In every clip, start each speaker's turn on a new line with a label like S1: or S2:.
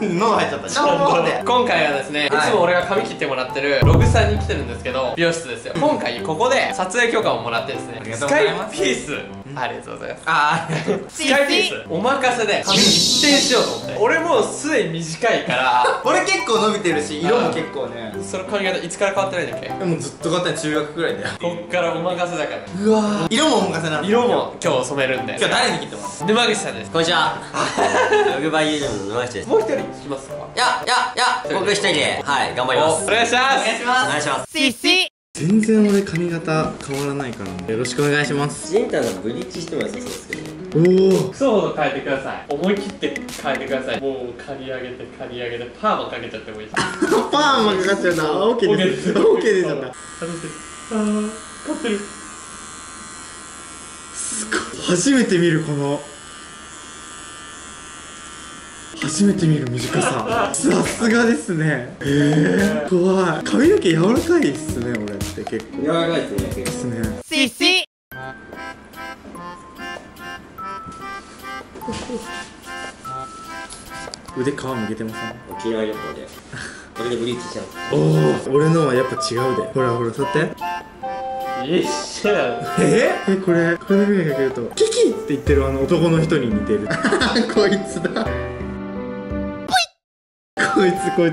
S1: 喉入っちゃった。
S2: 今回はですね、いつも俺が髪切ってもらってるログさんに来てるんですけど、美容室ですよ。今回ここで撮影許可をもらってですね、スカイピース、ありがとうございます。スカイピースお任せで髪一転しようと思って。俺もうすでに短いから
S1: 俺結構伸びてるし、色も結構ね。
S2: その髪型いつから変わってないんだっけ？
S1: もうずっと変わってない、中学くらいだよ。
S2: こっからお任せだから。
S1: うわ、色もお任せなの。
S2: 色も今日染めるんで。
S1: 今日誰に切ってます？
S2: 沼口さんです。
S3: こんにちは。ログバイユージョンの沼口です。
S2: もう一人聞きますか？
S3: いや僕一人ではい頑張ります。
S2: お願いします。
S3: お願いします。
S1: 全然俺髪型変わらないからね。よろしくお願いします。
S3: ジンタのブリーチしても良さそうですけど。
S1: おお、
S2: クソほど変えてください。思い切って変えてください。もう刈り上げてパーマかけちゃってもいい。
S1: パーマかかっちゃうな。オーケーです。オーケーですよな。
S2: 買ってる。
S1: すごい。初めて見る初めて見る短さ。さすがですね。怖い。髪の毛柔らかいっすね、俺って結構。
S3: 柔らかいですね。
S1: ですね。腕皮むけてません？
S3: 沖縄旅行でこれでブリーチしちゃう。
S1: おお、俺のはやっぱ違うで。ほら座って。
S2: 一緒だ。
S1: これで眼鏡かけるとキキって言ってる男の人に似てる。こいつだ。こいつそっ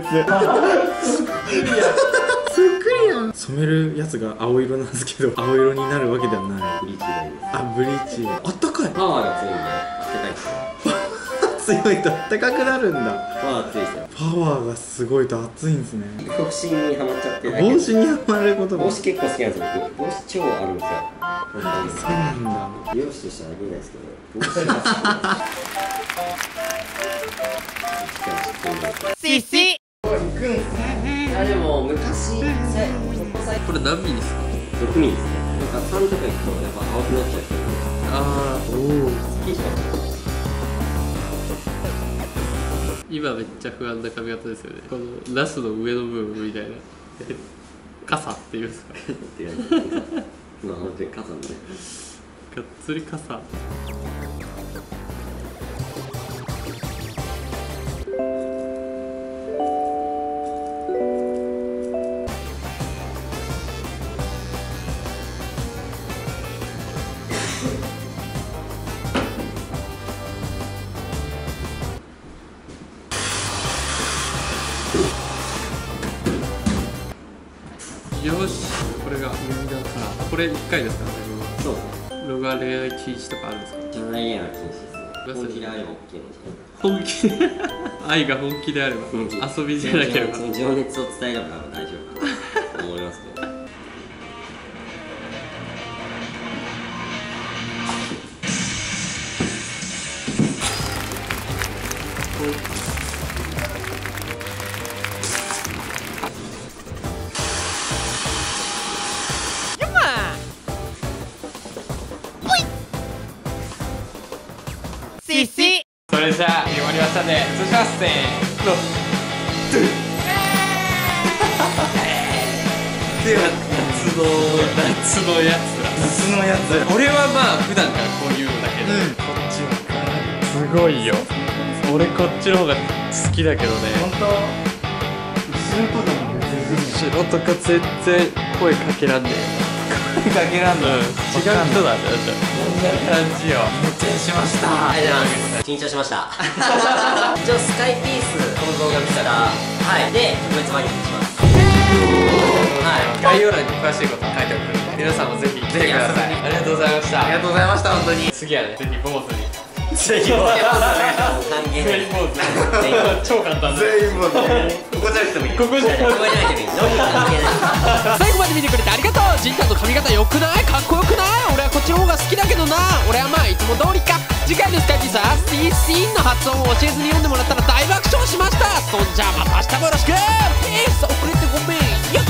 S1: くりやん。染めるやつが青色なんですけど、青色になるわけではない。
S3: ブリーチがいいです。
S1: ブリーチあったかい。
S3: パワーが強いんであったかいです。
S1: 強いとあったかくなるんだ。
S3: パワー強いですよ。
S1: パワーがすごいと熱いんですね。
S3: 帽子にはまっちゃって。
S1: 帽子にはまることが。
S3: 帽子結構好きなんですよ。僕帽子超あるんですよ。
S1: そうなんだ。
S3: 美容師としてはありえないですけど、帽子が好き。でも昔
S2: これ何ミリですか
S3: ？6ミリですね。なんか3とか行くとやっぱ青くなっちゃう。
S1: おお。
S3: すっきりします。
S2: 今めっちゃ不安な髪型ですよね。このナスの上の部分みたいな傘っていうんですか？
S3: 今本当に傘のね。
S2: がっつり傘。よし、これが読みだから、これ1回ですからね。
S3: そう
S2: ロガ恋愛禁止とかあるんですか？
S3: 恋愛は禁止ですね。本気であれば OK
S2: 本気で愛が本気であれば、遊びじゃなければ、
S3: その情熱を伝えれば大丈夫かなと思いますけど。
S2: それじゃあ終わりましたんで、通します。せーの。夏のやつ。俺はまあ普段からこういうのだけど、こっちはすごいよ。俺こっちの方が好きだけどね。
S1: 本当。
S2: 後ろとか全然声かけらんねえ。
S1: 声かけらんの。
S2: 違う人だね。こんな感じよ。
S3: 緊張しました。一応スカイピースこの動画見たらで特別番組します。
S2: 概要欄に詳しいこと書いておくので、皆さんもぜひ来てください。ありがとうございました。
S1: ありがとうございました。本当に。
S2: 次はね、ぜひ坊主に。
S3: ぜひ坊主歓迎。
S2: 全員坊主。超簡単だ。
S1: 全員坊主。ここじゃなくてもいい。
S2: ここじゃなくてもいい。
S4: 最後まで見てくれてありがとう。ジンタの髪型良くない？かっこよくない？俺はこっちの方が好きだけどな。俺はまあいつも通りか。次回のスカイピースは CC の発音を教えずに読んでもらったら大爆笑しました。そんじゃあまた明日もよろしく。ピース。遅れてごめんよ。